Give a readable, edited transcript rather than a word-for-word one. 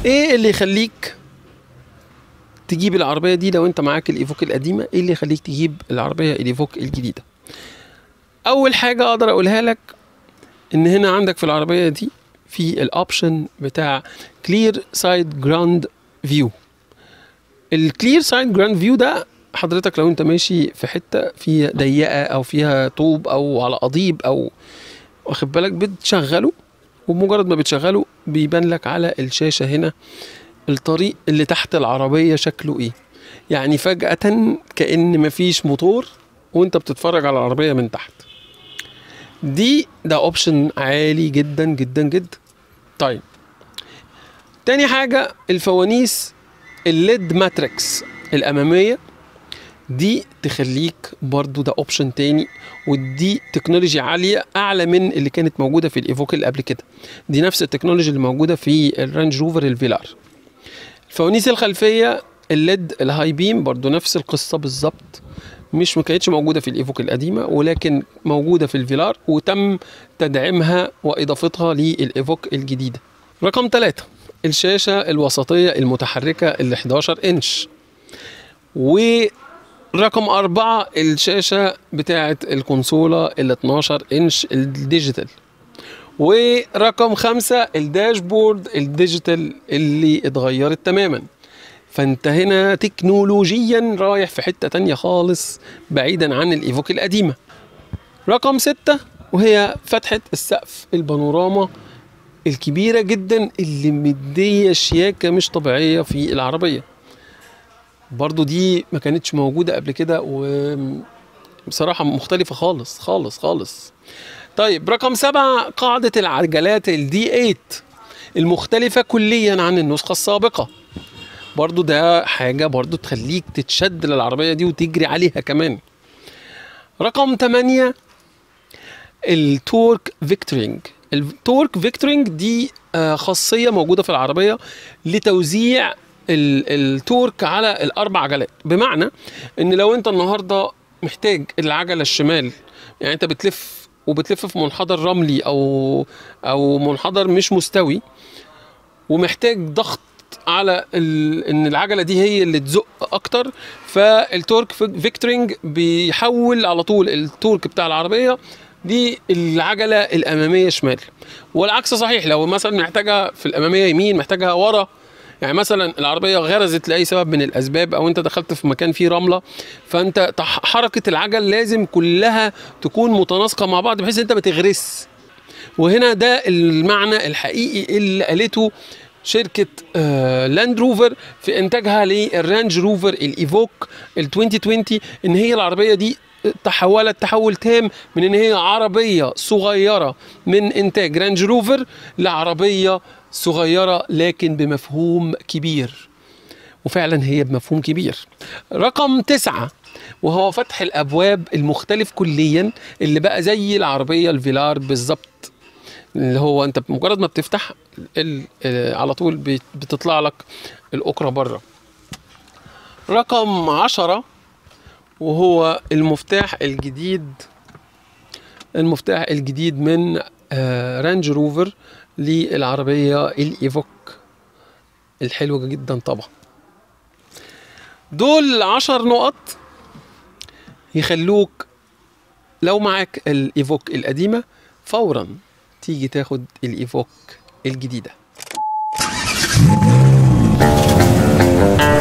ايه اللي يخليك تجيب العربيه دي لو انت معاك الايفوك القديمه؟ ايه اللي يخليك تجيب العربيه الايفوك الجديده؟ اول حاجه اقدر اقولها لك ان هنا عندك في العربيه دي في الاوبشن بتاع كلير سايد جراوند فيو. الكلير سايد جراوند فيو ده حضرتك لو انت ماشي في حته فيها ضيقه او فيها طوب او على قضيب او واخد بالك، بتشغله، وبمجرد ما بتشغله بيبان لك على الشاشه هنا الطريق اللي تحت العربيه شكله ايه. يعني فجاه كأن مفيش موتور وانت بتتفرج على العربيه من تحت. ده اوبشن عالي جدا جدا جدا. طيب، تاني حاجه الفوانيس الليد ماتريكس الاماميه دي تخليك برضو، ده اوبشن تاني، ودي تكنولوجي عاليه اعلى من اللي كانت موجوده في الايفوك اللي قبل كده. دي نفس التكنولوجي اللي موجوده في الرانج روفر الفيلار. الفوانيس الخلفيه الليد الهاي بيم برضو نفس القصه بالظبط، مش ما كانتش موجوده في الايفوك القديمه ولكن موجوده في الفيلار، وتم تدعيمها واضافتها للايفوك الجديده. رقم 3 الشاشه الوسطيه المتحركه ال 11 انش. ورقم 4 الشاشه بتاعه الكونسوله ال 12 انش الديجيتال. ورقم 5 الداشبورد الديجيتال اللي اتغيرت تماما. فانت هنا تكنولوجيا رايح في حتة تانية خالص بعيدا عن الايفوك القديمة. رقم 6 وهي فتحة السقف البانوراما الكبيرة جدا اللي مدية شياكة مش طبيعية في العربية. برضو دي ما كانتش موجودة قبل كده، وبصراحة مختلفة خالص خالص خالص. طيب، رقم 7 قاعدة العجلات الدي 8 المختلفة كليا عن النسخة السابقة. برضو ده حاجة برضو تخليك تتشد للعربية دي وتجري عليها كمان. رقم 8 التورك فيكتورينج. التورك فيكتورينج دي خاصية موجودة في العربية لتوزيع التورك على الأربع عجلات. بمعنى ان لو انت النهاردة محتاج العجلة الشمال، يعني انت بتلف في منحدر رملي او منحدر مش مستوي، ومحتاج ضغط على ان العجله دي هي اللي تزق اكتر، فالتورك فيكتورينج بيحول على طول التورك بتاع العربيه دي العجله الاماميه شمال. والعكس صحيح، لو مثلا محتاجها في الاماميه يمين محتاجها ورا، يعني مثلا العربيه غرزت لاي سبب من الاسباب او انت دخلت في مكان فيه رمله، فانت حركه العجل لازم كلها تكون متناسقه مع بعض بحيث انت ما تغرس. وهنا ده المعنى الحقيقي اللي قالته شركة لاند روفر في انتاجها للرانج روفر الايفوك ال 2020، ان هي العربية دي تحولت تحول تام من ان هي عربية صغيرة من انتاج رانج روفر لعربية صغيرة لكن بمفهوم كبير. وفعلا هي بمفهوم كبير. رقم 9 وهو فتح الابواب المختلف كليا اللي بقى زي العربية الفيلار بالظبط، اللي هو انت بمجرد ما بتفتح على طول بتطلع لك الأكرة بره. رقم 10 وهو المفتاح الجديد من رانج روفر للعربية الإيفوك الحلوة جدا طبعا. دول 10 نقط يخلوك لو معاك الإيفوك القديمة فورا تيجي تاخد الإيفوك الجديدة.